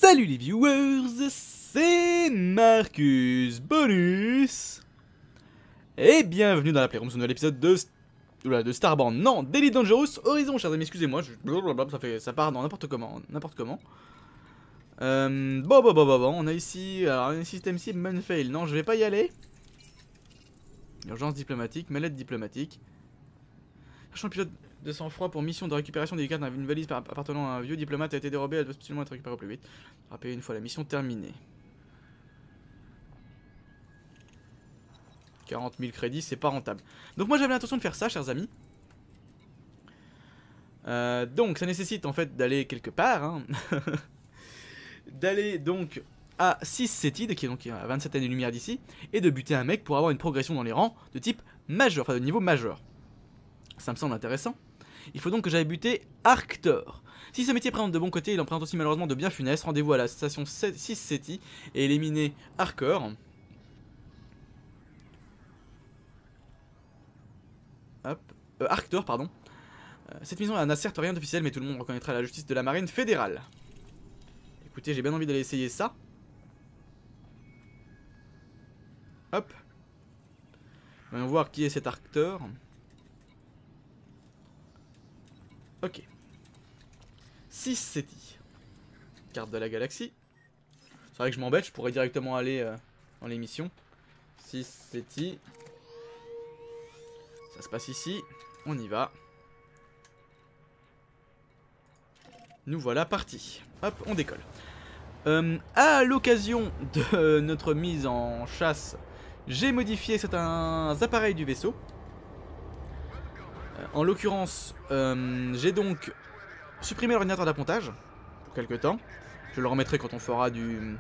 Salut les viewers, c'est Marcus Bonus et bienvenue dans la Playroom sur un nouvel épisode de Starband, non, d'Elite Dangerous Horizon, chers amis, excusez-moi, ça part dans n'importe comment. Bon, on a ici, alors un système cible Munfail, non je vais pas y aller. Urgence diplomatique, mallette diplomatique. Cherchons le pilote de sang-froid pour mission de récupération des cartes d'une valise appartenant à un vieux diplomate a été dérobée, elle doit absolument être récupérée au plus vite. Rappelez une fois la mission terminée. 40 000 crédits, c'est pas rentable. Donc moi j'avais l'intention de faire ça, chers amis. Donc ça nécessite en fait d'aller quelque part, hein. D'aller donc à 6 Cétide, qui est donc à 27 années-lumière d'ici, et de buter un mec pour avoir une progression dans les rangs de type majeur, enfin de niveau majeur. Ça me semble intéressant. Il faut donc que j'aille buter Arctor. Si ce métier présente de bons côtés, il en présente aussi malheureusement de bien funestes. Rendez-vous à la station 6 Ceti et éliminez Arctor. Arctor, pardon. Cette mission n'a certes rien d'officiel, mais tout le monde reconnaîtra la justice de la marine fédérale. Écoutez, j'ai bien envie d'aller essayer ça. Hop. Voyons voir qui est cet Arctor. Ok. 6 Ceti. Carte de la galaxie. C'est vrai que je m'embête, je pourrais directement aller dans l'émission. 6 Ceti. Ça se passe ici. On y va. Nous voilà partis. Hop, on décolle. À l'occasion de notre mise en chasse, j'ai modifié certains appareils du vaisseau. En l'occurrence, j'ai donc supprimé l'ordinateur d'appontage pour quelques temps. Je le remettrai quand on fera du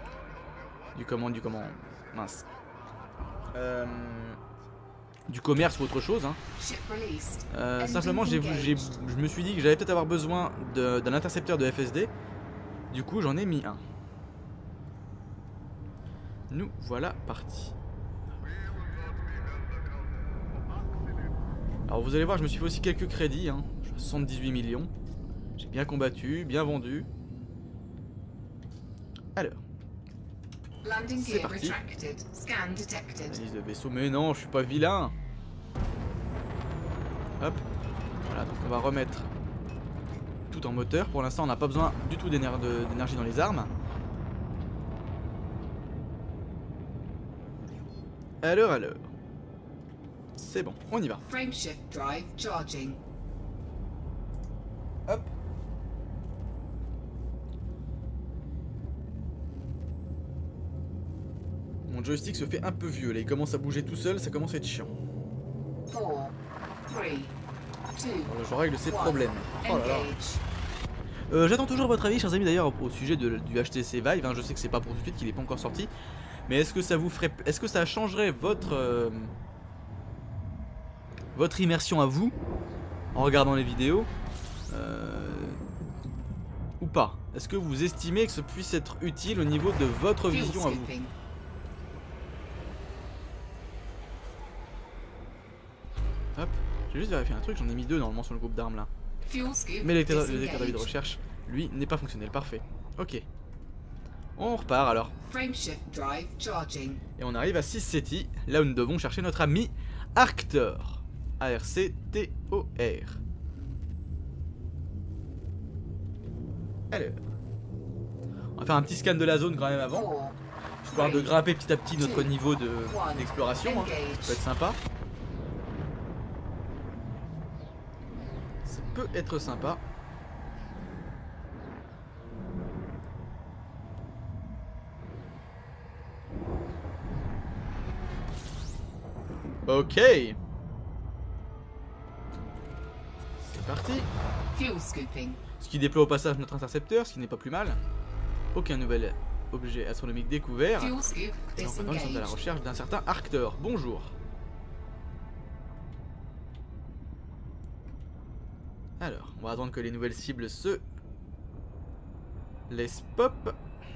mince. Du commerce ou autre chose, hein. Simplement je me suis dit que j'allais peut-être avoir besoin d'un intercepteur de FSD. Du coup j'en ai mis un. Nous voilà partis. Alors vous allez voir, je me suis fait aussi quelques crédits, hein. Je suis à 78 millions. J'ai bien combattu, bien vendu. Alors. C'est parti. Analyse de vaisseau, mais non, je suis pas vilain. Hop. Voilà, donc on va remettre tout en moteur. Pour l'instant, on n'a pas besoin du tout d'énergie dans les armes. Alors. C'est bon, on y va. Hop. Mon joystick se fait un peu vieux, là il commence à bouger tout seul, ça commence à être chiant. Je règle ces problèmes. Oh là là. J'attends toujours votre avis, chers amis, d'ailleurs, au sujet du HTC Vive, hein. Je sais que c'est pas pour tout de suite, qu'il est pas encore sorti. Mais est-ce que ça vous ferait. Est-ce que ça changerait votre immersion à vous en regardant les vidéos ou pas? Est-ce que vous estimez que ça puisse être utile au niveau de votre vision à vous? Hop, je vais juste vérifier un truc, j'en ai mis 2 normalement sur le groupe d'armes là. Mais le détecteur de recherche, lui, n'est pas fonctionnel, parfait. Ok. On repart alors. Et on arrive à 6 Ceti, là où nous devons chercher notre ami Arctor. A-R-C-T-O-R. Alors. On va faire un petit scan de la zone quand même avant. Histoire de grimper petit à petit notre niveau d'exploration, hein. Ça peut être sympa. Ça peut être sympa. Ok. C'est parti. Ce qui déploie au passage notre intercepteur, ce qui n'est pas plus mal. Aucun nouvel objet astronomique découvert. Et donc maintenant nous sommes à la recherche d'un certain Arctor. Bonjour. Alors, on va attendre que les nouvelles cibles se laissent pop.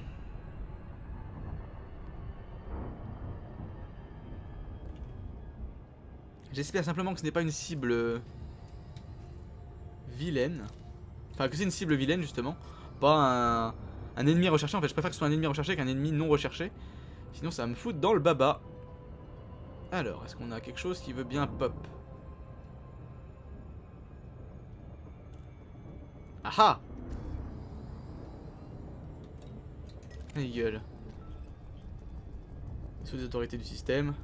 J'espère simplement que ce n'est pas une cible vilaine. Enfin, que c'est une cible vilaine justement. Pas Un ennemi recherché, en fait je préfère que ce soit un ennemi recherché qu'un ennemi non recherché. Sinon ça va me fout dans le baba. Alors, est-ce qu'on a quelque chose qui veut bien pop? Ah ah! Les gueules. Sous les autorités du système.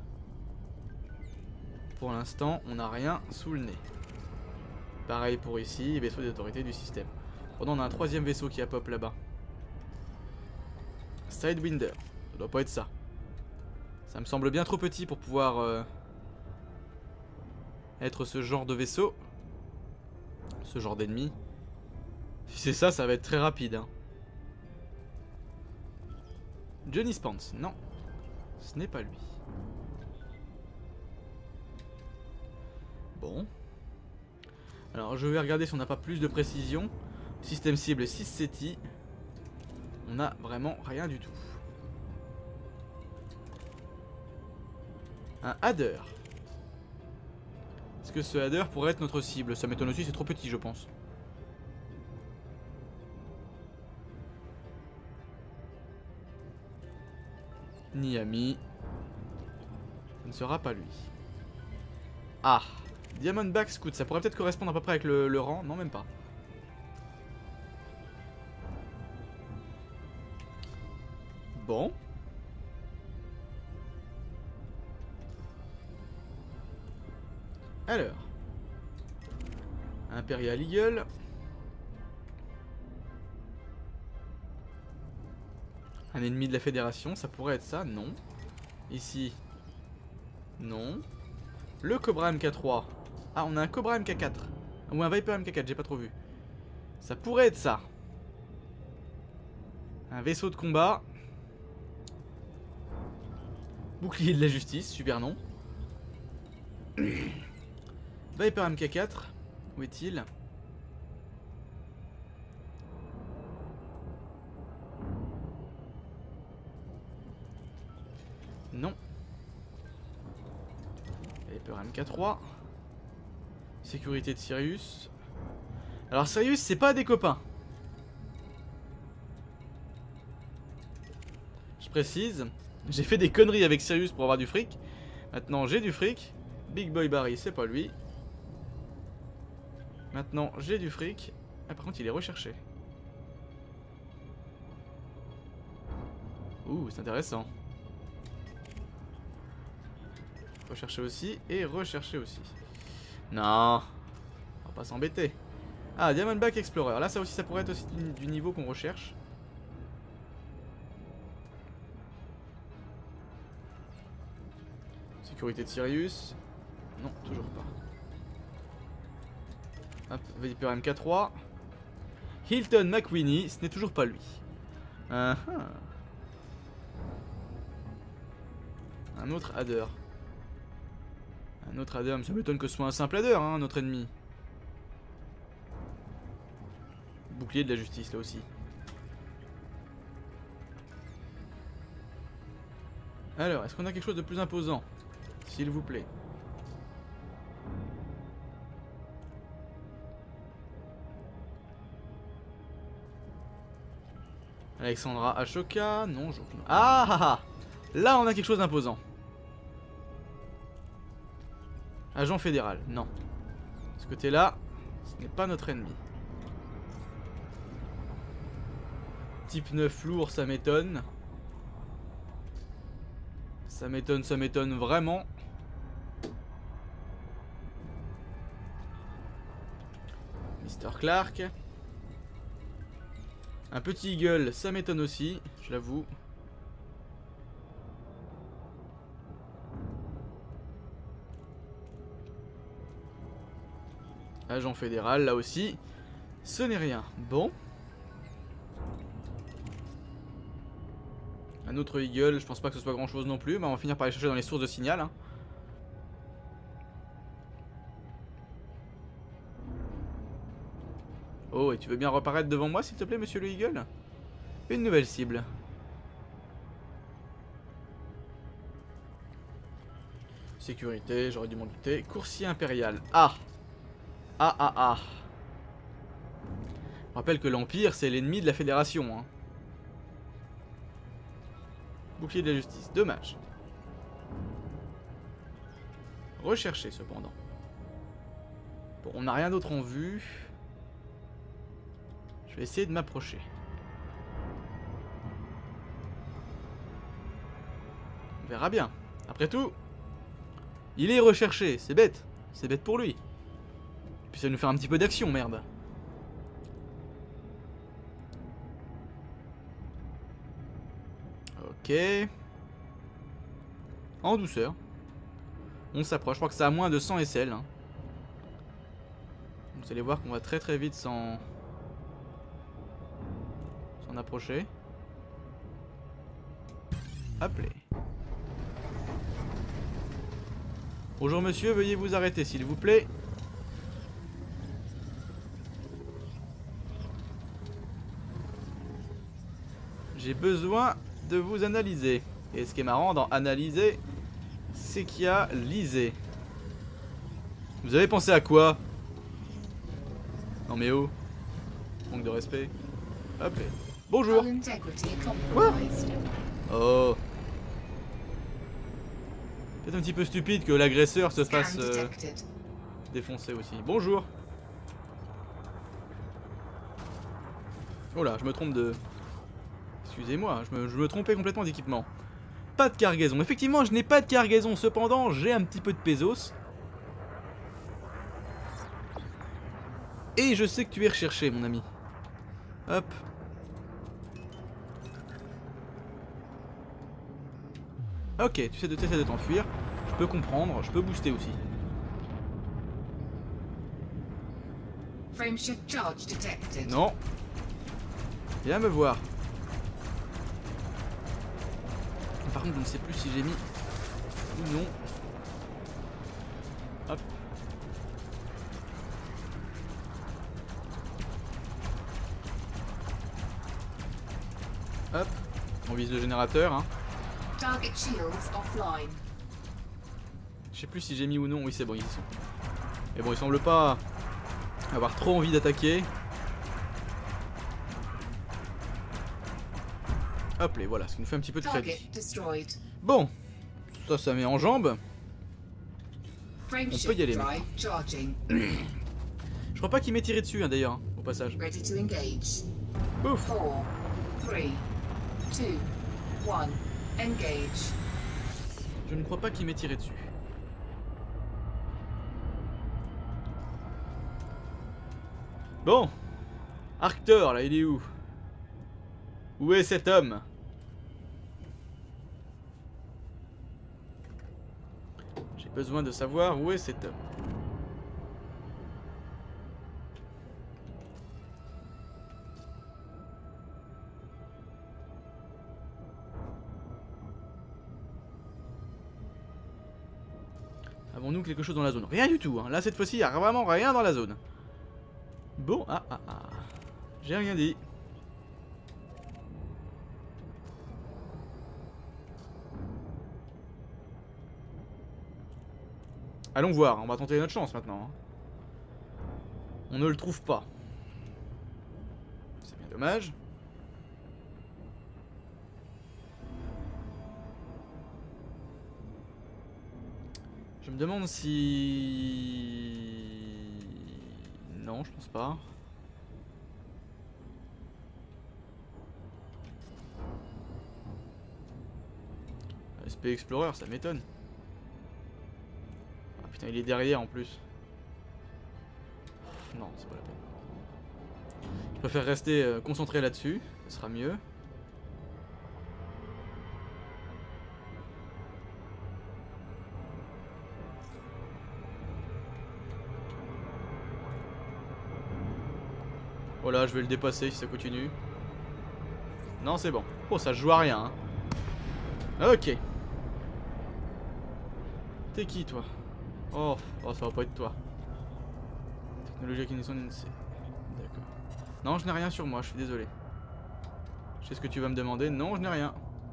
Pour l'instant, on n'a rien sous le nez. Pareil pour ici, vaisseau des autorités du système. Pendant on a un troisième vaisseau qui a pop là-bas. Sidewinder. Ça doit pas être ça. Ça me semble bien trop petit pour pouvoir être ce genre de vaisseau. Ce genre d'ennemi. Si c'est ça, ça va être très rapide. Hein. Johnny Spence. Non. Ce n'est pas lui. Bon. Alors je vais regarder si on n'a pas plus de précision. Système cible 6 SETI. On n'a vraiment rien du tout. Un Hadder. Est-ce que ce Hadder pourrait être notre cible? Ça m'étonne aussi, c'est trop petit je pense. Niami. Ce ne sera pas lui. Ah, Diamondback Scout, ça pourrait peut-être correspondre à peu près avec le rang. Non, même pas. Bon. Alors. Imperial Eagle. Un ennemi de la Fédération, ça pourrait être ça, non. Ici. Non. Le Cobra MK3. Ah, on a un Cobra MK4. Ou un Viper MK4, j'ai pas trop vu. Ça pourrait être ça. Un vaisseau de combat. Bouclier de la justice, super nom. Viper MK4. Où est-il? Non. Viper MK3. Sécurité de Sirius. Alors Sirius, c'est pas des copains. Je précise. J'ai fait des conneries avec Sirius pour avoir du fric. Maintenant j'ai du fric. Big Boy Barry, c'est pas lui. Maintenant j'ai du fric. Ah, par contre il est recherché. Ouh, c'est intéressant. Rechercher aussi et rechercher aussi. Non, on va pas s'embêter. Ah, Diamondback Explorer. Là, ça aussi, ça pourrait être aussi du niveau qu'on recherche. Sécurité de Sirius. Non, toujours pas. Hop, Viper MK3. Hilton McQueenie, ce n'est toujours pas lui. Un autre Hadder. Un autre Hadder, mais ça m'étonne que ce soit un simple Hadder, hein, notre ennemi. Bouclier de la justice, là aussi. Alors, est-ce qu'on a quelque chose de plus imposant? S'il vous plaît. Alexandra Ashoka, non, je... Ah ah ah! Là, on a quelque chose d'imposant. Agent fédéral, non. De ce côté-là, ce n'est pas notre ennemi. Type 9 lourd, ça m'étonne. Ça m'étonne vraiment. Mr. Clark. Un petit Eagle, ça m'étonne aussi, je l'avoue. Agent fédéral, là aussi. Ce n'est rien. Bon. Un autre Eagle, je pense pas que ce soit grand chose non plus. Mais on va finir par aller chercher dans les sources de signal. Hein. Oh, et tu veux bien reparaître devant moi, s'il te plaît, monsieur le Eagle? Une nouvelle cible. Sécurité, j'aurais dû m'en douter. Coursier impérial. Ah! Ah ah ah. Je rappelle que l'Empire, c'est l'ennemi de la Fédération. Hein. Bouclier de la justice, dommage. Recherché cependant. Bon, on n'a rien d'autre en vue. Je vais essayer de m'approcher. On verra bien. Après tout, il est recherché, c'est bête. C'est bête pour lui. Puis ça va nous faire un petit peu d'action, merde. Ok. En douceur. On s'approche, je crois que ça a moins de 100 SL. Hein. Vous allez voir qu'on va très vite s'en approcher. Appelez. Bonjour monsieur, veuillez vous arrêter s'il vous plaît. J'ai besoin de vous analyser. Et ce qui est marrant dans analyser, c'est qu'il y a lisé. Vous avez pensé à quoi? Non mais oh. Manque de respect. Hop. Bonjour. Quoi? Oh. C'est un petit peu stupide que l'agresseur se fasse défoncer aussi. Bonjour. Oh là, je me trompe de... Excusez-moi, je me trompais complètement d'équipement. Pas de cargaison. Effectivement, je n'ai pas de cargaison. Cependant, j'ai un petit peu de pesos. Et je sais que tu es recherché, mon ami. Hop. Ok, tu essaies de t'enfuir. Je peux comprendre, je peux booster aussi. Non. Viens me voir. Par contre, je ne sais plus si j'ai mis ou non. Hop. Hop. On vise le générateur. Hein. Target shields offline. Je sais plus si j'ai mis ou non. Oui, c'est bon, ils y sont. Mais bon, il semble pas avoir trop envie d'attaquer. Hop, les voilà, ce qui nous fait un petit peu de crédit. Bon, ça met en jambe. On peut y aller. Je crois pas qu'il m'ait tiré dessus, hein, d'ailleurs, hein, au passage. Ouf. 4, 3, 2, 1, engage. Je ne crois pas qu'il m'ait tiré dessus. Bon. Arctor, là, il est où? Où est cet homme? J'ai besoin de savoir où est cet homme. Avons-nous quelque chose dans la zone? Rien du tout, hein. Là cette fois-ci il n'y a vraiment rien dans la zone. Bon, j'ai rien dit. Allons voir, on va tenter notre chance maintenant. On ne le trouve pas. C'est bien dommage. Je me demande si... Non, je pense pas. SP Explorer, ça m'étonne. Ah putain, il est derrière en plus. Non, c'est pas la peine. Je préfère rester concentré là-dessus, ce sera mieux. Voilà, je vais le dépasser si ça continue. Non, c'est bon. Oh, ça joue à rien. Hein. Ok. T'es qui, toi? Oh, ça va pas être toi. Technologie acquisition NC. D'accord. Non, je n'ai rien sur moi, je suis désolé. Je sais ce que tu vas me demander. Non, je n'ai rien.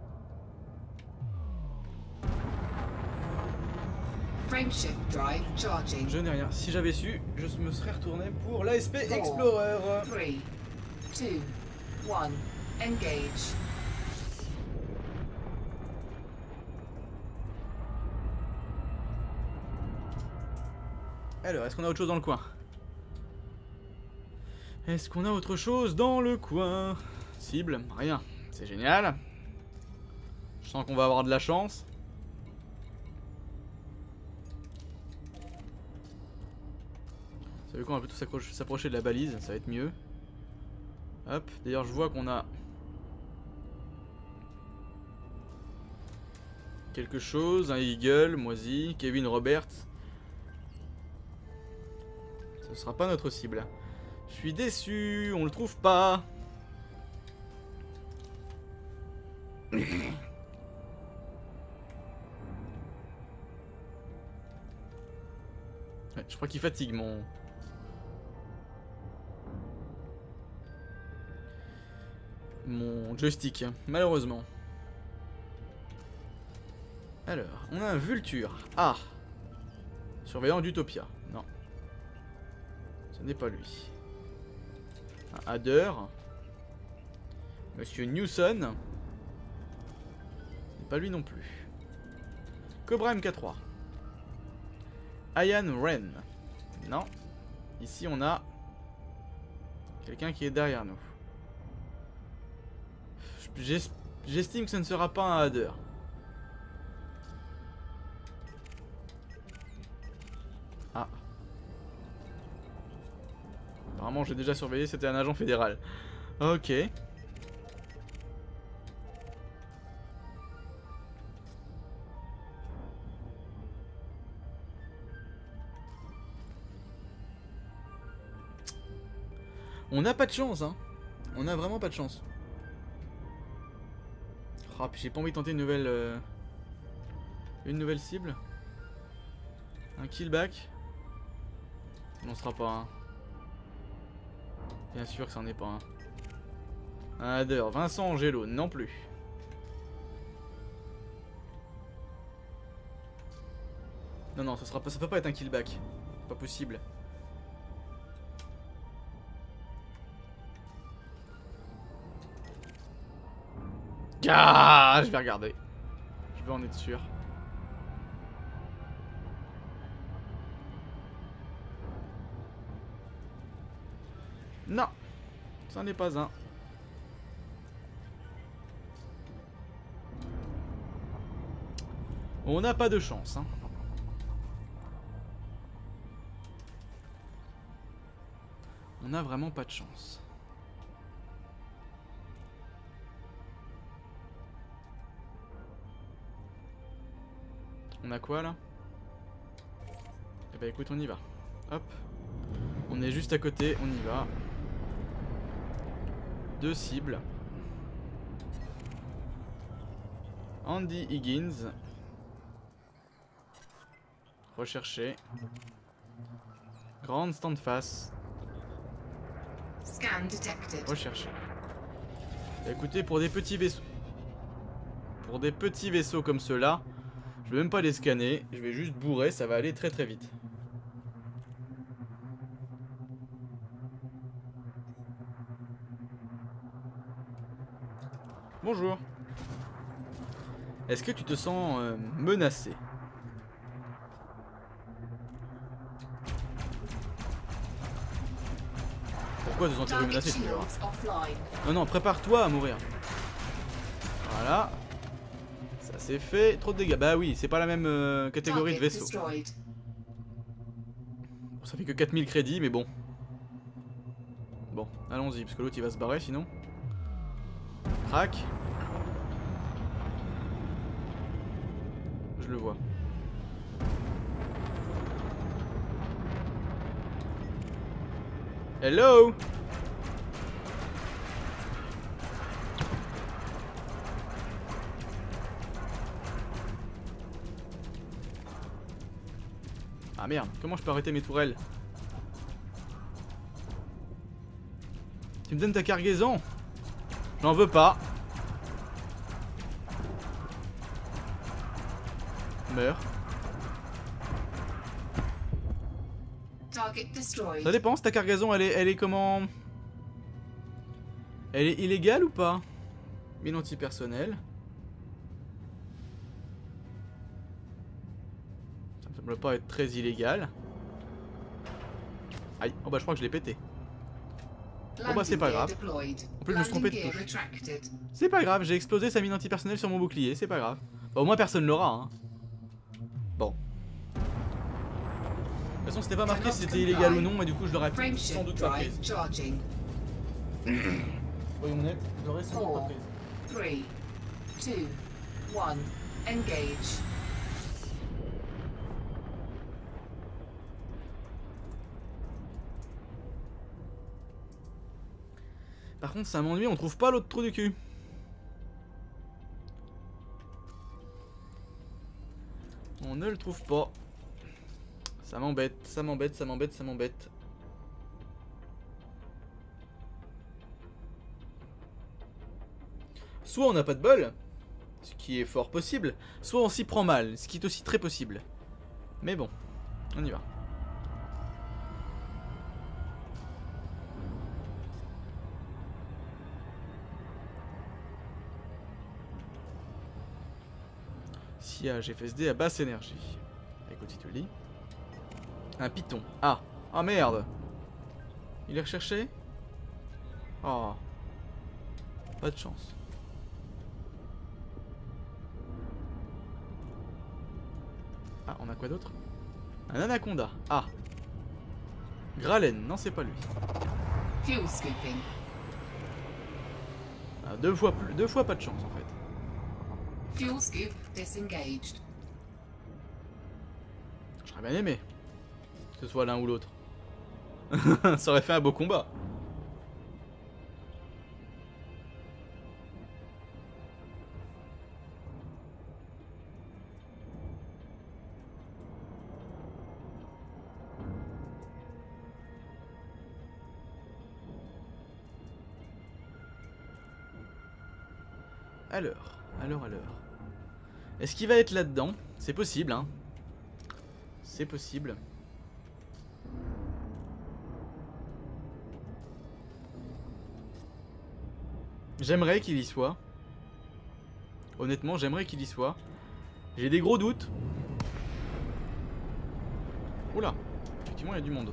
Frameshift drive charging. Je n'ai rien. Si j'avais su, je me serais retourné pour l'ASP Explorer. 3, 2, 1, engage. Alors, est-ce qu'on a autre chose dans le coin? Est-ce qu'on a autre chose dans le coin? Cible, rien. C'est génial. Je sens qu'on va avoir de la chance. Vous savez quoi, on va plutôt s'approcher de la balise, ça va être mieux. Hop, d'ailleurs je vois qu'on a quelque chose, un Eagle, moisi, Kevin Roberts. Ce sera pas notre cible. Je suis déçu, on le trouve pas. Ouais, je crois qu'il fatigue mon joystick, malheureusement. Alors, on a un Vulture. Ah, surveillant d'Utopia. Non, ce n'est pas lui. Un Adder. Monsieur Newson. Ce n'est pas lui non plus. Cobra MK3. Ian Wren. Non. Ici on a quelqu'un qui est derrière nous. J'estime que ce ne sera pas un Adder. Ah. Apparemment j'ai déjà surveillé, c'était un agent fédéral. Ok. On n'a pas de chance, hein. On a vraiment pas de chance. Oh, puis j'ai pas envie de tenter une nouvelle cible. Un killback. Ça n'en sera pas un. Bien sûr que ça n'en est pas un. Un Adder. Vincent Angelo, non plus. Non, non, ça peut pas être un killback. Pas possible. Ah, je vais regarder. Je veux en être sûr. Non, ça n'est pas un. On n'a pas de chance, hein. On n'a vraiment pas de chance. On a quoi là? Eh bah écoute, on y va. Hop. On est juste à côté, on y va. Deux cibles. Andy Higgins. Recherché. Grande stand face. Scan detected. Recherché. Bah écoutez, pour des petits vaisseaux. Pour des petits vaisseaux comme ceux-là, je vais même pas les scanner, je vais juste bourrer, ça va aller très très vite. Bonjour. Est-ce que tu te sens menacé? Pourquoi te sens-tu menacé, tu me diras? Non, non, prépare-toi à mourir. Voilà. Ça c'est fait. Trop de dégâts. Bah oui, c'est pas la même catégorie de vaisseau. Bon, ça fait que 4000 crédits, mais bon. Bon, allons-y, parce que l'autre il va se barrer sinon. Crac. Je le vois. Hello. Ah merde, comment je peux arrêter mes tourelles? Tu me donnes ta cargaison? J'en veux pas. Meurs. Ça dépend, ta cargaison elle est comment? Elle est illégale ou pas? Mine antipersonnel. Ça me semble pas être très illégal. Aïe, oh bah je crois que je l'ai pété. Bon bah c'est pas grave. En plus je me suis trompé de touche. C'est pas grave, j'ai explosé sa mine antipersonnelle sur mon bouclier, c'est pas grave. Bah au moins personne l'aura hein. Bon. De toute façon c'était pas marqué si c'était illégal ou non et du coup je l'aurais sans doute pas prise. Voyons honnête, je l'aurais sans doute pas prise. 3, 2, 1, engage. Par contre ça m'ennuie, on trouve pas l'autre trou du cul. On ne le trouve pas. Ça m'embête, ça m'embête, ça m'embête, ça m'embête. Soit on n'a pas de bol, ce qui est fort possible, soit on s'y prend mal, ce qui est aussi très possible. Mais bon, on y va. Sillage FSD à basse énergie. Écoute si tu le dis. Un python. Ah. Ah merde. Il est recherché. Oh. Pas de chance. Ah, on a quoi d'autre? Un anaconda. Ah. Gralen. Non, c'est pas lui. Fuel scooping. Ah, deux fois pas de chance en fait. Fuel scoop disengaged. J'aurais bien aimé que ce soit l'un ou l'autre. Ça aurait fait un beau combat. Alors. Est-ce qu'il va être là-dedans? C'est possible, hein. C'est possible. J'aimerais qu'il y soit. Honnêtement, j'aimerais qu'il y soit. J'ai des gros doutes. Oula, effectivement, il y a du monde.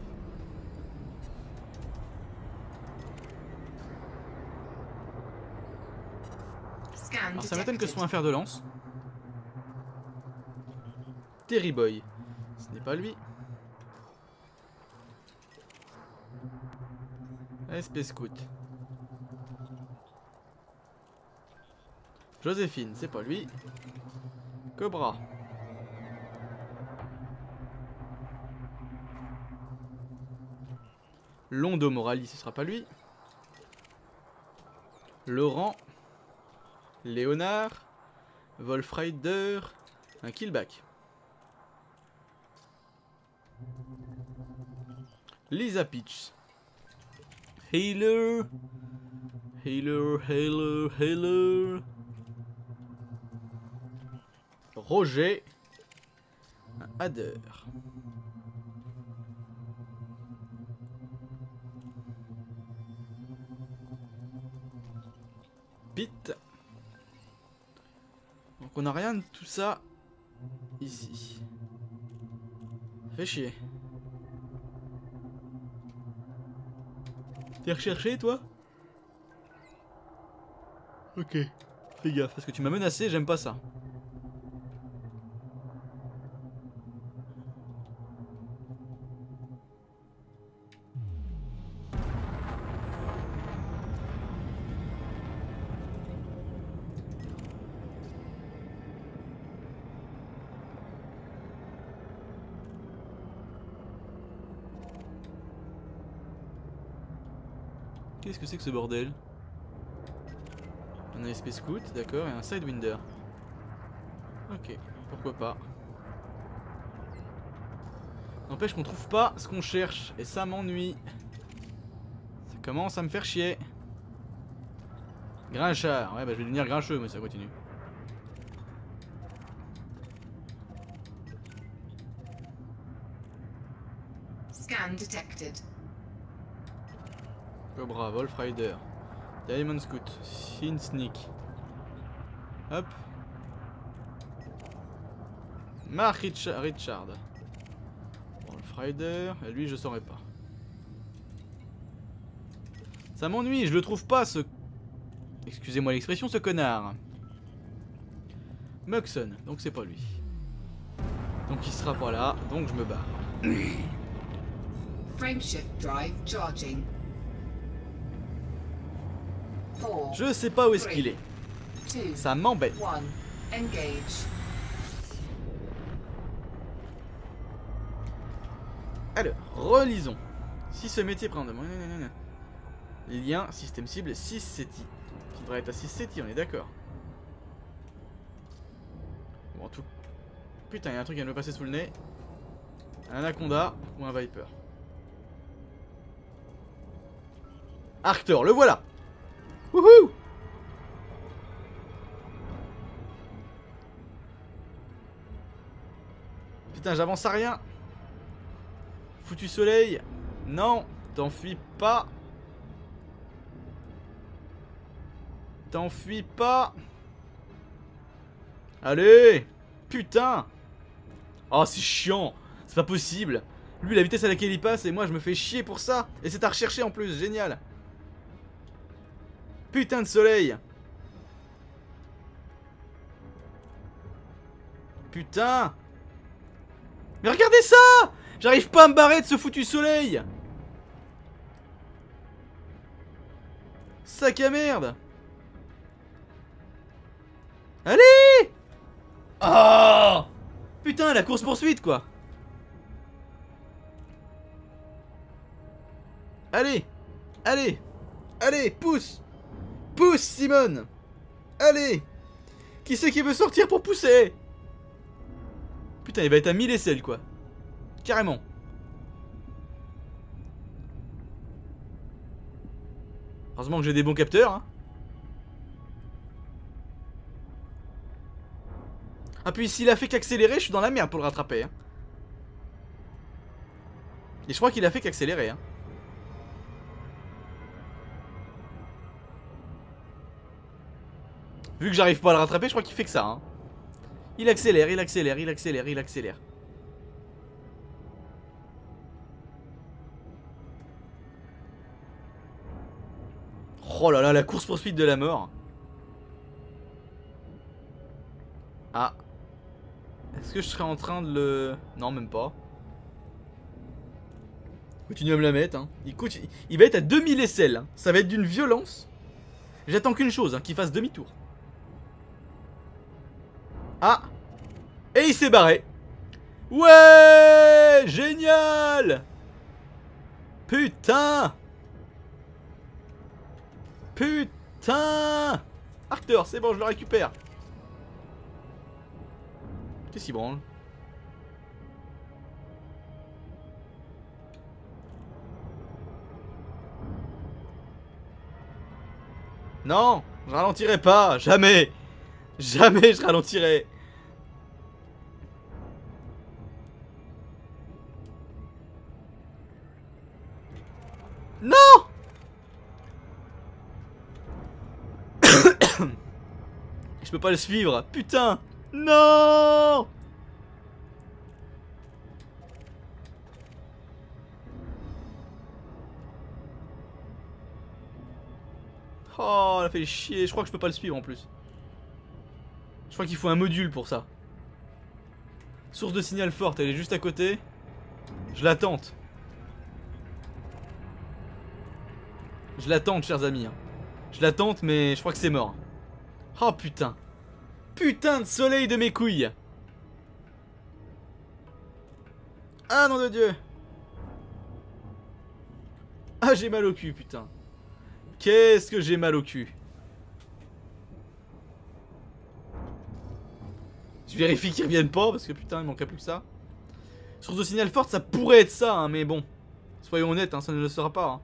Alors ça m'étonne que ce soit un fer de lance. Terry Boy. Ce n'est pas lui. SP Scout. Joséphine, c'est pas lui. Cobra. Londo Morali, ce sera pas lui. Laurent. Léonard. Wolfrider. Un killback. Lisa Peach. Healer. Healer. Roger. Un Adder. Pete. Donc on n'a rien de tout ça ici. Ça fait chier. T'es recherché toi? Ok. Fais gaffe parce que tu m'as menacé, j'aime pas ça. Qu'est-ce que c'est que ce bordel? Un ASP Scout, d'accord, et un Sidewinder. Ok, pourquoi pas. N'empêche qu'on trouve pas ce qu'on cherche, et ça m'ennuie. Ça commence à me faire chier. Grinchard, ouais bah je vais devenir grincheux mais ça continue. Scan detected. Cobra, Wolfrider, Diamond Scout, Sin Sneak. Hop. Mark Richard. Wolfrider, et lui je saurais pas. Ça m'ennuie, je le trouve pas ce... Excusez-moi l'expression, ce connard. Muxon, donc c'est pas lui. Donc il sera pas là, donc je me barre. Frameshift drive charging. 4, Je sais pas où est-ce qu'il est. 2, Ça m'embête. 1, engage. Alors, relisons. Si ce métier prend de... Lien, système cible, 6 SETI. Qui devrait être à 6 SETI, on est d'accord. Bon, tout... Putain, il y a un truc qui vient de me passer sous le nez. Un Anaconda ou un Viper. Arctor, le voilà. Wouhou. Putain, j'avance à rien. Foutu soleil. Non, t'enfuis pas. T'enfuis pas. Allez. Putain. Oh, c'est chiant. C'est pas possible. Lui, la vitesse à laquelle il passe et moi, je me fais chier pour ça. Et c'est à rechercher en plus. Génial. Putain de soleil. Putain. Mais regardez ça. J'arrive pas à me barrer de ce foutu soleil. Sac à merde. Allez. Oh. Putain, la course poursuite quoi. Allez. Allez. Allez, pousse. Pousse Simone. Allez. Qui c'est qui veut sortir pour pousser? Putain, il va être à 1000 aisselles quoi. Carrément. Heureusement que j'ai des bons capteurs hein. Ah puis s'il a fait qu'accélérer, je suis dans la merde pour le rattraper hein. Et je crois qu'il a fait qu'accélérer hein. Vu que j'arrive pas à le rattraper, je crois qu'il fait que ça hein. Il accélère, il accélère, il accélère, il accélère. Oh là là, la course poursuite de la mort. Ah. Est-ce que je serais en train de le... Non, même pas. Continue à me la mettre hein. Il va être à 2000 aisselles hein. Ça va être d'une violence. J'attends qu'une chose hein, qu'il fasse demi-tour. Ah. Et il s'est barré. Ouais. Génial. Putain. Putain. Arctor, c'est bon, je le récupère. Qu'est-ce qu'il branle? Non, je ralentirai pas, jamais. Jamais je ralentirai. Non. Je peux pas le suivre, putain. Non. Oh, elle a fait chier. Je crois que je peux pas le suivre en plus. Je crois qu'il faut un module pour ça. Source de signal forte, elle est juste à côté. Je la tente. Je la tente, chers amis. Je la tente, mais je crois que c'est mort. Oh putain. Putain de soleil de mes couilles. Ah nom de Dieu. Ah j'ai mal au cul putain. Qu'est-ce que j'ai mal au cul. Je vérifie qu'ils reviennent pas parce que putain il manquerait plus que ça. Source de signal forte ça pourrait être ça hein, mais bon. Soyons honnêtes hein, ça ne le sera pas hein.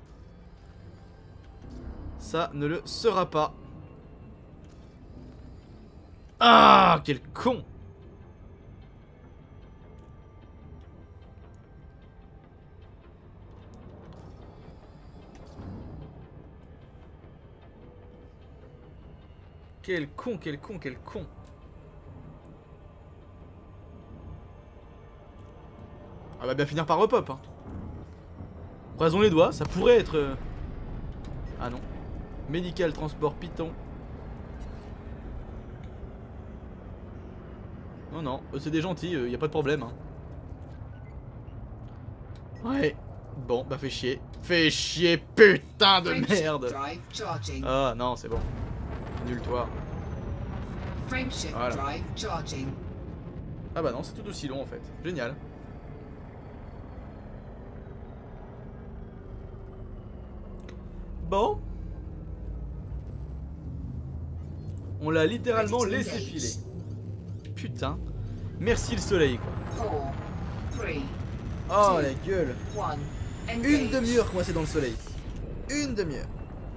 Ça ne le sera pas. Ah quel con. Quel con, quel con, quel con. Ah va bien finir par repop hein. Croisons les doigts, ça pourrait être... Ah non. Médical, transport, Python. Non, non, c'est des gentils, y a pas de problème. Hein. Ouais. Bon, bah fais chier. Fais chier, putain de merde. Drive charging. Ah non, c'est bon. Nul toi. Frameshift Voilà. drive charging. Ah bah non, c'est tout aussi long en fait. Génial. Bon. On l'a littéralement Ready to laissé engage. filer. Putain. Merci le soleil quoi. 4, 3, Oh Two. la gueule. 1. Une Engage. demi-heure coincé dans le soleil. Une demi-heure.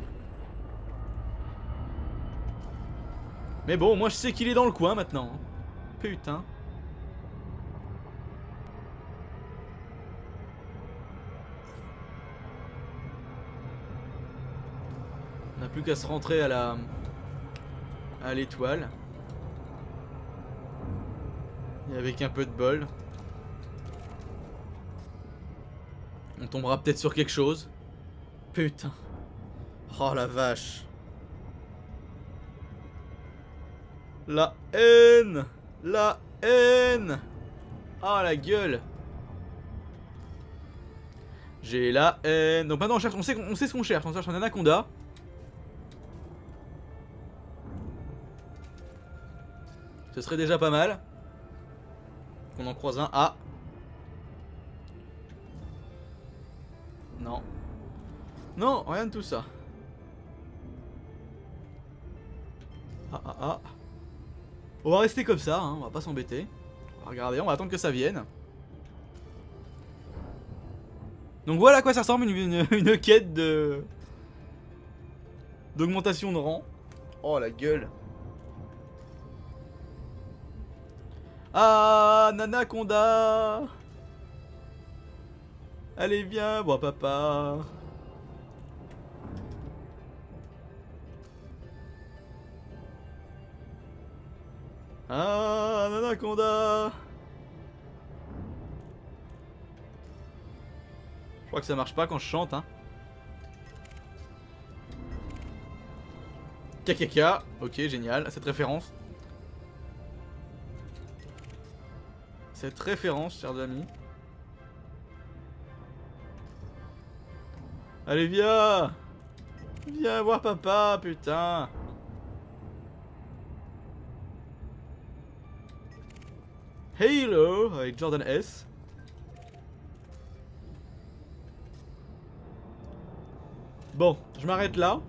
Mais bon, moi je sais qu'il est dans le coin maintenant. Putain. On n'a plus qu'à se rentrer à l'étoile. Et avec un peu de bol, on tombera peut-être sur quelque chose. Putain. Oh la vache. La haine. La haine. Oh la gueule. J'ai la haine. Donc maintenant on cherche, on sait ce qu'on cherche. On cherche un anaconda. Ce serait déjà pas mal. Qu'on en croise un. Ah. Non. Non, rien de tout ça. Ah ah ah. On va rester comme ça, hein, on va pas s'embêter. On va regarder, on va attendre que ça vienne. Donc voilà à quoi ça ressemble une quête de... d'augmentation de rang. Oh la gueule. Ah, Nanaconda. Allez viens, bois papa. Ah, Nanaconda. Je crois que ça marche pas quand je chante, hein. Kakaka, ok, génial, cette référence. Cette référence, chers amis. Allez, viens. Viens voir papa, putain. Halo avec Jordan S. Bon, je m'arrête là.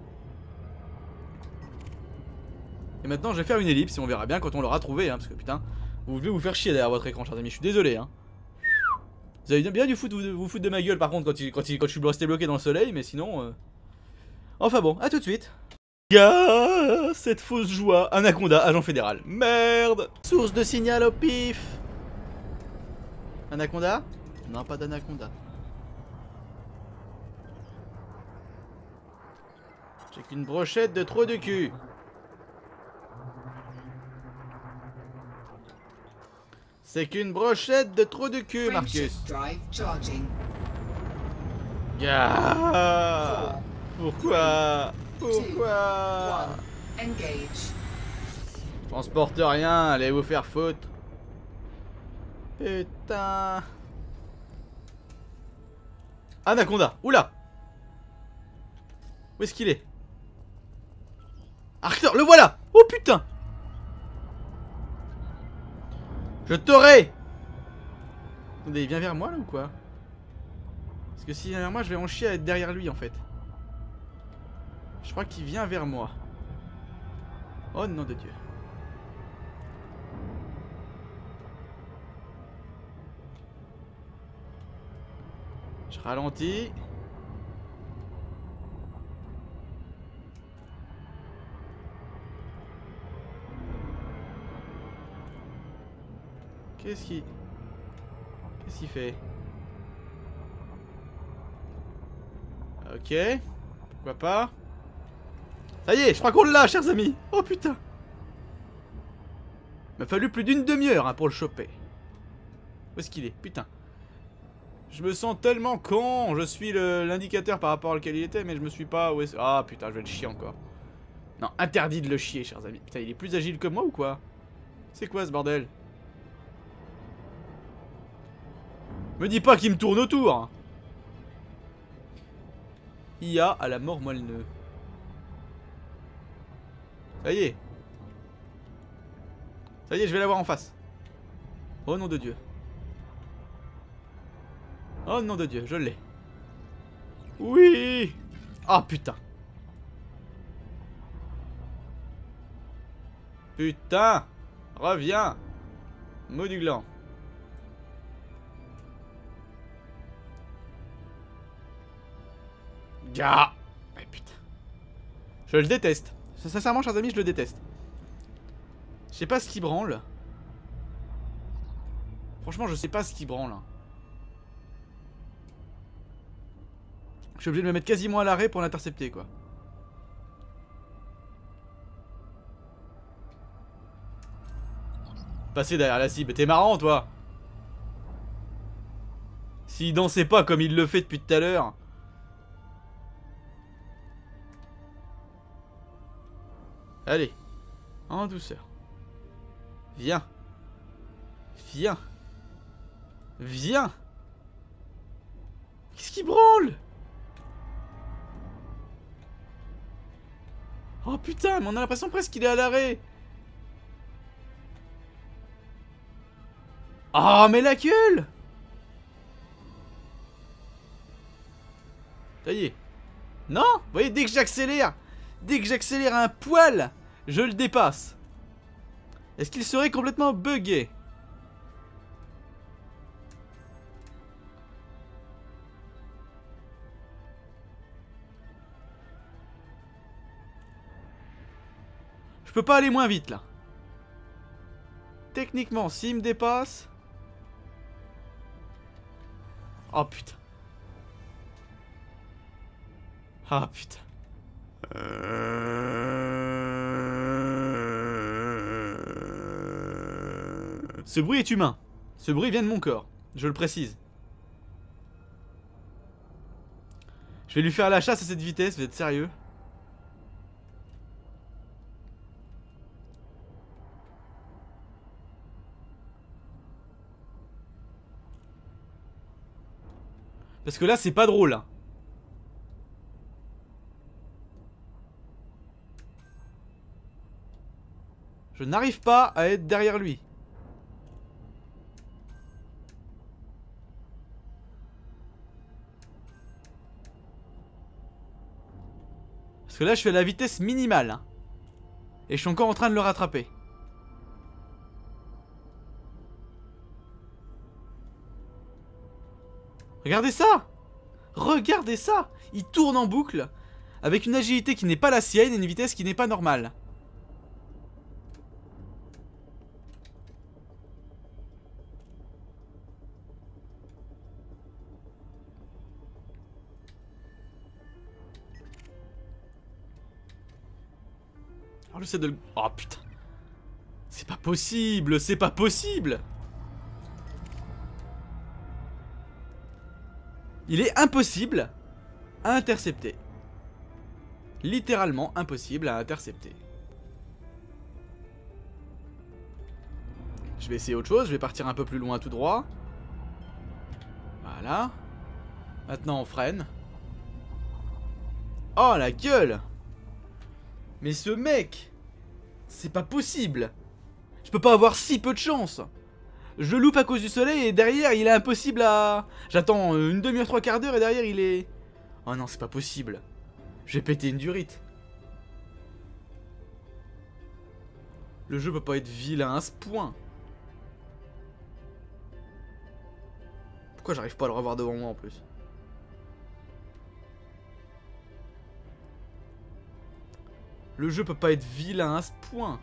Et maintenant, je vais faire une ellipse et on verra bien quand on l'aura trouvé, hein, parce que putain, vous devez vous faire chier derrière votre écran, chers amis. Je suis désolé, hein. Vous avez bien vous foutre de ma gueule, par contre, quand je suis resté bloqué dans le soleil, mais sinon. Enfin bon, à tout de suite. Gars, cette fausse joie, Anaconda, agent fédéral. Merde. Source de signal au pif. Anaconda? Non, pas d'anaconda. J'ai qu'une brochette de trop de cul. C'est qu'une brochette de trop de cul, Marcus. Frameshift drive charging. Gars. 4, Pourquoi? 2, Pourquoi? 1. Engage. Je transporte rien, allez vous faire foutre. Putain. Anaconda, oula. Où est-ce qu'il est? Arthur, le voilà. Oh putain. Je t'aurai. Attendez, il vient vers moi là ou quoi? Parce que s'il vient vers moi, je vais en chier à être derrière lui en fait. Je crois qu'il vient vers moi. Oh nom de Dieu. Je ralentis. Qu'est-ce qu'il fait? Ok. Pourquoi pas? Ça y est, je crois qu'on l'a, chers amis. Oh putain. Il m'a fallu plus d'une demi-heure hein, pour le choper. Où est-ce qu'il est? Putain. Je me sens tellement con. Je suis l'indicateur par rapport auquel il était, mais je me suis pas... Ah putain, je vais le chier encore. Non, interdit de le chier, chers amis. Putain, il est plus agile que moi ou quoi? C'est quoi ce bordel? Me dis pas qu'il me tourne autour. IA à la mort moelleux. Ça y est. Ça y est, je vais l'avoir en face. Oh nom de Dieu. Oh nom de Dieu, je l'ai. Oui. Ah putain. Putain. Reviens. Mot du gland. Gars. Mais putain. Je le déteste. Sincèrement, chers amis, je le déteste. Je sais pas ce qui branle. Franchement, je sais pas ce qui branle. Je suis obligé de me mettre quasiment à l'arrêt pour l'intercepter, quoi. Passer derrière la cible. T'es marrant, toi. S'il dansait pas comme il le fait depuis tout à l'heure. Allez. En douceur. Viens. Viens. Viens. Qu'est-ce qui branle? Oh putain, mais on a l'impression presque qu'il est à l'arrêt. Oh mais la gueule. Ça y est. Non, vous voyez, dès que j'accélère un poil, je le dépasse. Est-ce qu'il serait complètement buggé? Je peux pas aller moins vite là. Techniquement, s'il me dépasse... Oh putain. Ah putain. Ce bruit est humain. Ce bruit vient de mon corps. Je le précise. Je vais lui faire la chasse à cette vitesse, vous êtes sérieux? Parce que là, c'est pas drôle. Hein. Je n'arrive pas à être derrière lui. Parce que là, je fais la vitesse minimale. Hein. Et je suis encore en train de le rattraper. Regardez ça! Regardez ça! Il tourne en boucle avec une agilité qui n'est pas la sienne et une vitesse qui n'est pas normale. Alors j'essaie de le... Oh putain! C'est pas possible! C'est pas possible! Il est impossible à intercepter. Littéralement impossible à intercepter. Je vais essayer autre chose, je vais partir un peu plus loin tout droit. Voilà. Maintenant on freine. Oh la gueule! Mais ce mec! C'est pas possible! Je peux pas avoir si peu de chance! Je loupe à cause du soleil et derrière il est impossible à... J'attends une demi-heure, trois quarts d'heure et derrière il est... Oh non, c'est pas possible. J'ai pété une durite. Le jeu peut pas être vilain à ce point. Pourquoi j'arrive pas à le revoir devant moi en plus? Le jeu peut pas être vilain à ce point.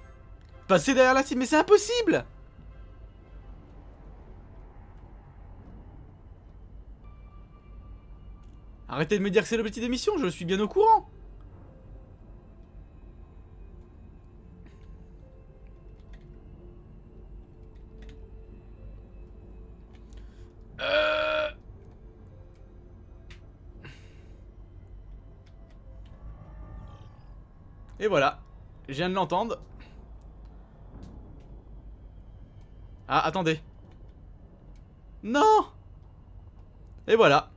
Passer derrière la cible, mais c'est impossible! Arrêtez de me dire que c'est l'objectif de mission, je suis bien au courant. Et voilà, je viens de l'entendre. Ah, attendez. Non! Et voilà.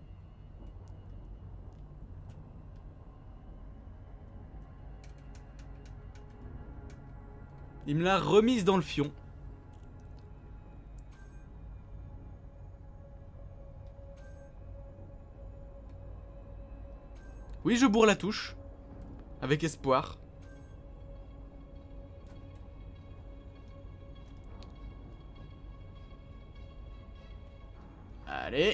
Il me l'a remise dans le fion. Oui, je bourre la touche. Avec espoir. Allez.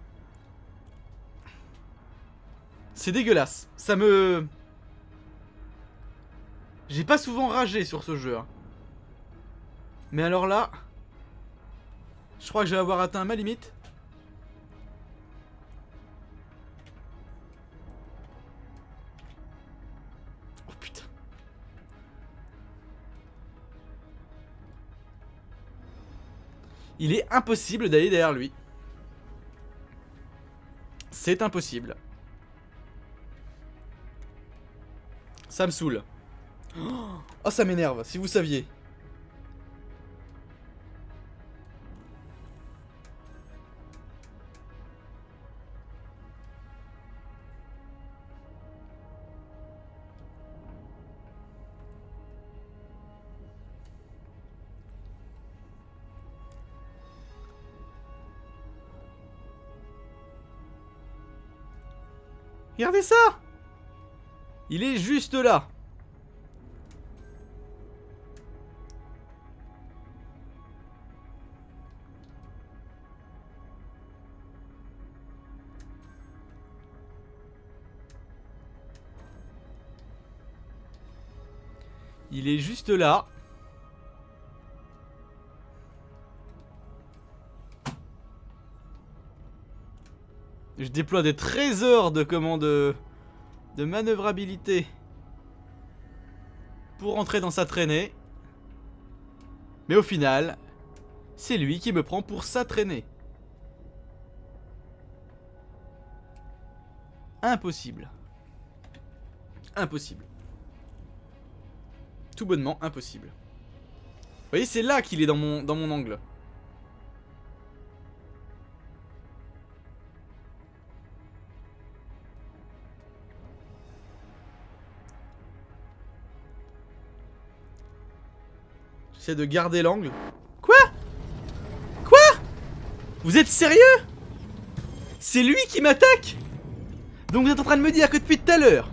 C'est dégueulasse. Ça me... J'ai pas souvent ragé sur ce jeu. Hein. Mais alors là... Je crois que je vais avoir atteint ma limite. Oh putain. Il est impossible d'aller derrière lui. C'est impossible. Ça me saoule. Oh, ça m'énerve, si vous saviez. Regardez ça! Il est juste là. Il est juste là. Je déploie des trésors de commandes de manœuvrabilité pour entrer dans sa traînée. Mais au final, c'est lui qui me prend pour sa traînée. Impossible. Impossible. Tout bonnement impossible. Vous voyez, c'est là qu'il est dans mon angle. J'essaie de garder l'angle. Quoi? Quoi? Vous êtes sérieux? C'est lui qui m'attaque? Donc vous êtes en train de me dire que depuis tout à l'heure,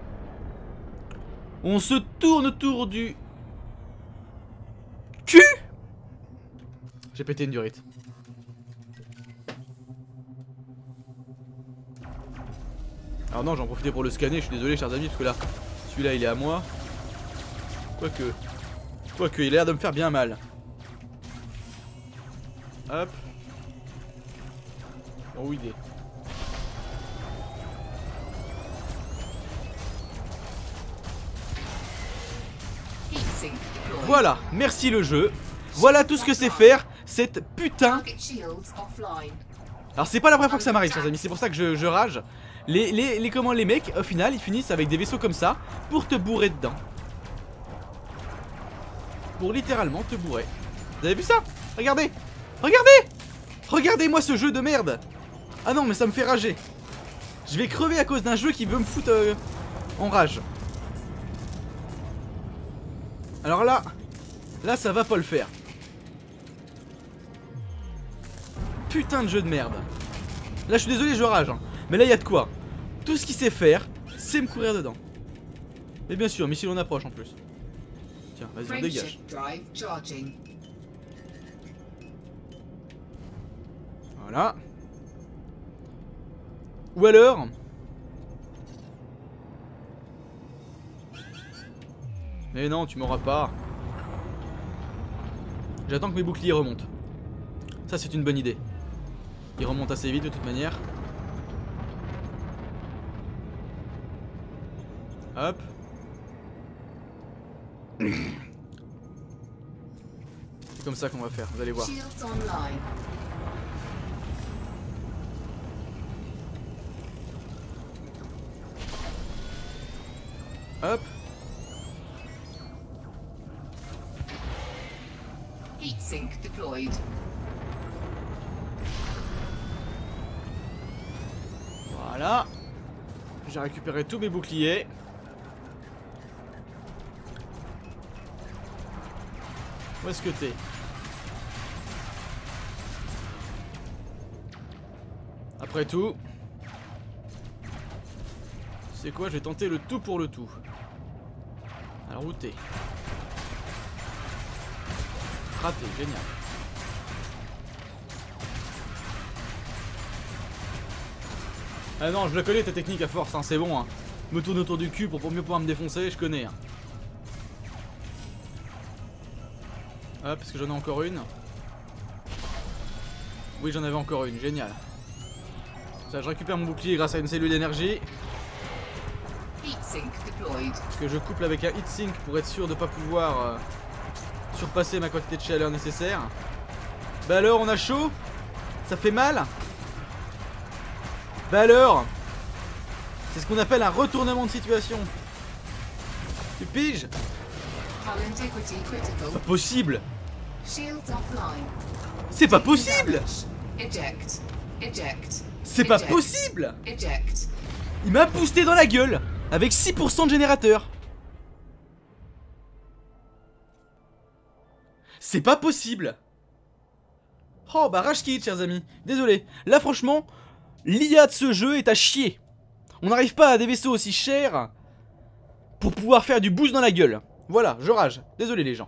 on se tourne autour du cul? J'ai pété une durite. Alors non, j'en profitais pour le scanner, je suis désolé chers amis, parce que là, celui-là il est à moi. Quoique, il a l'air de me faire bien mal. Hop. Bon, où il est? Voilà, merci le jeu. Voilà tout ce que c'est faire cette putain. Alors c'est pas la première fois que ça m'arrive chers amis, c'est pour ça que je rage. Les mecs au final ils finissent avec des vaisseaux comme ça pour te bourrer dedans. Pour littéralement te bourrer. Vous avez vu ça? Regardez. Regardez. Regardez-moi ce jeu de merde. Ah non mais ça me fait rager. Je vais crever à cause d'un jeu qui veut me foutre en rage. Alors là ça va pas le faire. Putain de jeu de merde. Là je suis désolé je rage hein. Mais là il y a de quoi. Tout ce qu'il sait faire c'est me courir dedans. Mais bien sûr missile en approche en plus. Tiens vas-y on dégage. Voilà. Ou alors mais non tu m'auras pas. J'attends que mes boucliers remontent. Ça c'est une bonne idée. Ils remontent assez vite de toute manière. Hop. C'est comme ça qu'on va faire, vous allez voir. Shields online. Hop. Heatsink deployed. Voilà. J'ai récupéré tous mes boucliers. Où est-ce que t'es? Après tout, c'est quoi? Je vais tenter le tout pour le tout. Alors où t'es? Raté, génial. Ah non, je la connais ta technique à force, hein, c'est bon. Hein. Me tourne autour du cul pour mieux pouvoir me défoncer, je connais. Hein. Hop, est-ce que j'en ai encore une? Oui, j'en avais encore une, génial. Ça, je récupère mon bouclier grâce à une cellule d'énergie. Heatsink deployed. Que je couple avec un heatsink pour être sûr de ne pas pouvoir surpasser ma quantité de chaleur nécessaire. Bah alors, on a chaud? Ça fait mal? Bah alors? C'est ce qu'on appelle un retournement de situation. Tu piges? Hull integrity critical. Pas possible! Shields offline. C'est pas possible! Eject. Eject. C'est pas Eject. possible! Eject. Il m'a boosté dans la gueule avec 6% de générateur. C'est pas possible. Oh bah rage quit, chers amis. Désolé. Là franchement, l'IA de ce jeu est à chier. On n'arrive pas à des vaisseaux aussi chers pour pouvoir faire du boost dans la gueule. Voilà, je rage. Désolé les gens.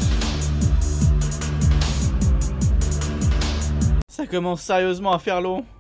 Ça commence sérieusement à faire long.